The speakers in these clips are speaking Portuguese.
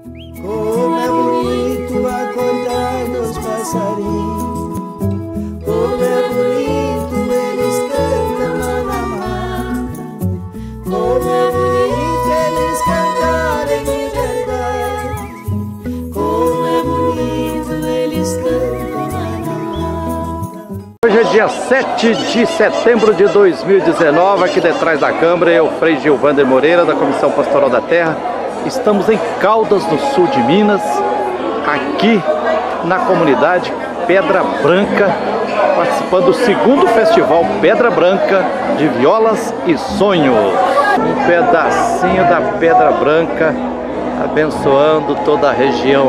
Como é bonito acordar nos passarinhos, como é bonito eles cantam lá na mata, como é bonito eles cantarem liberdade, como é bonito eles cantam lá na mata. Hoje é dia 7 de setembro de 2019, aqui detrás da Câmara, eu, Frei Gilvander Moreira, da Comissão Pastoral da Terra. Estamos em Caldas, no sul de Minas, aqui na comunidade Pedra Branca, participando do segundo festival Pedra Branca de Violas e Sonhos. Um pedacinho da Pedra Branca abençoando toda a região.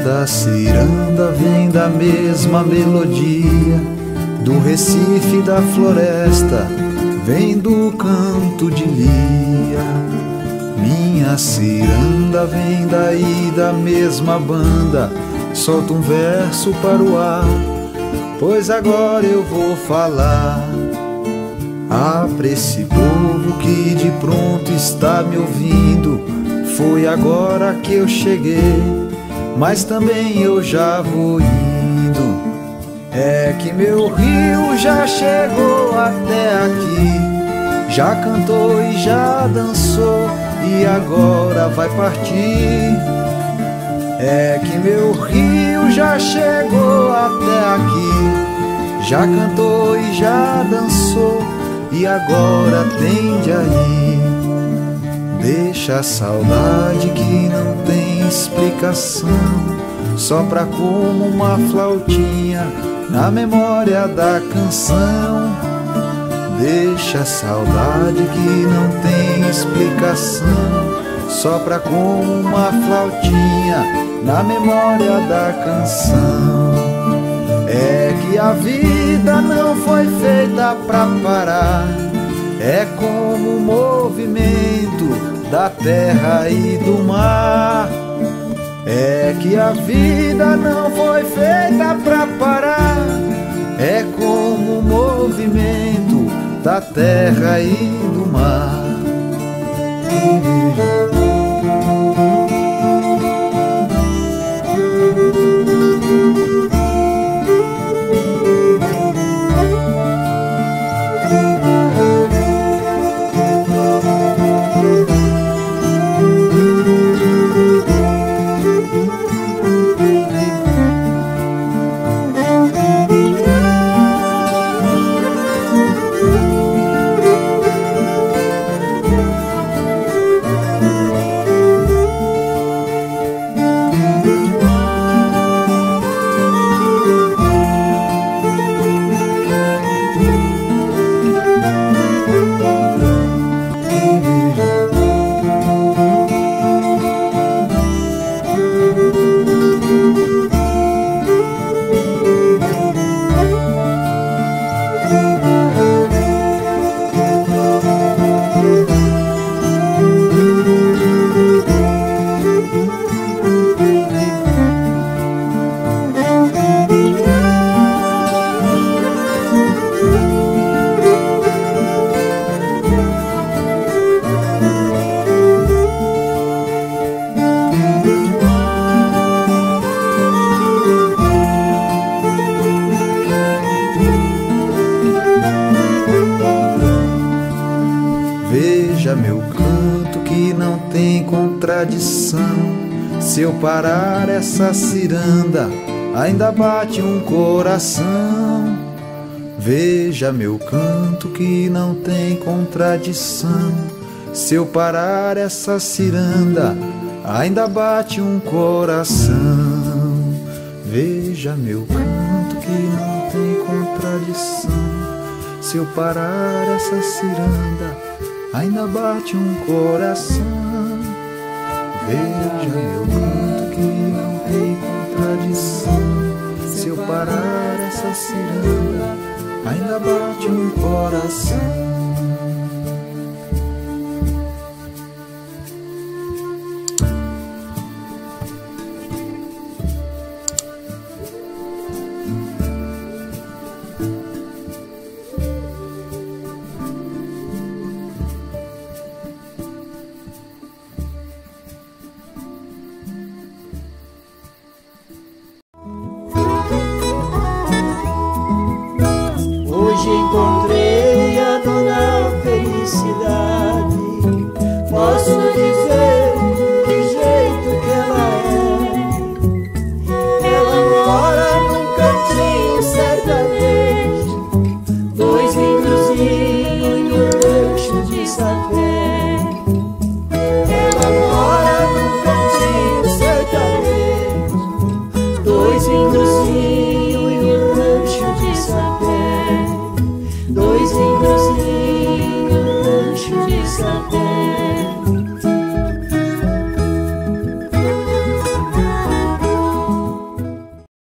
Cada ciranda vem da mesma melodia, do Recife, da floresta, vem do canto de Lia. Minha ciranda vem daí da mesma banda, solta um verso para o ar, pois agora eu vou falar. Ah, pra esse povo que de pronto está me ouvindo, foi agora que eu cheguei, mas também eu já vou indo. É que meu rio já chegou até aqui, já cantou e já dançou, e agora vai partir. É que meu rio já chegou até aqui, já cantou e já dançou, e agora tende a ir. Deixa a saudade que não tem explicação, sopra como uma flautinha na memória da canção. Deixa a saudade que não tem explicação, sopra como uma flautinha na memória da canção. É que a vida não foi feita pra parar, é como o movimento da terra e do mar. É que a vida não foi feita pra parar, é como o movimento da terra e do mar. Veja meu canto que não tem contradição, se eu parar essa ciranda, ainda bate um coração. Veja meu canto que não tem contradição, se eu parar essa ciranda, ainda bate um coração. Veja meu canto que não tem contradição, se eu parar essa ciranda, ainda bate um coração. Veja meu canto que não tem contradição, se eu parar essa ciranda, ainda bate um coração.